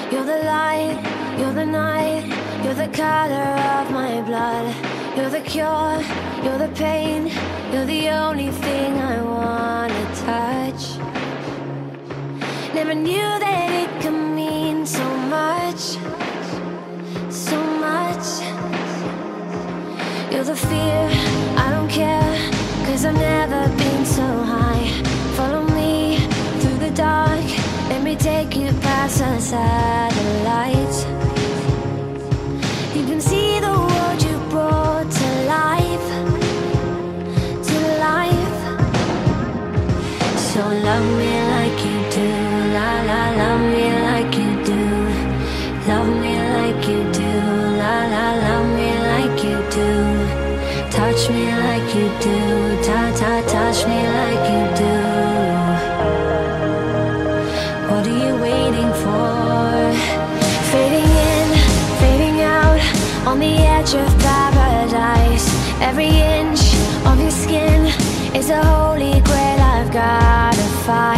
You're the light, you're the night, you're the color of my blood. You're the cure, you're the pain, you're the only thing I wanna touch. Never knew that it could mean so much, so much. You're the fear, I don't care, 'cause I've never been so high. Follow me through the dark, let me take you past the satellites. You can see the world you brought to life, to life. So love me like you do, la la, love me like you do. Love me like you do, la la, love me like you do. Touch me like you do, ta ta, touch me like you do. What are you waiting for? Fading in, fading out, on the edge of paradise. Every inch of your skin is a holy grail I've gotta find.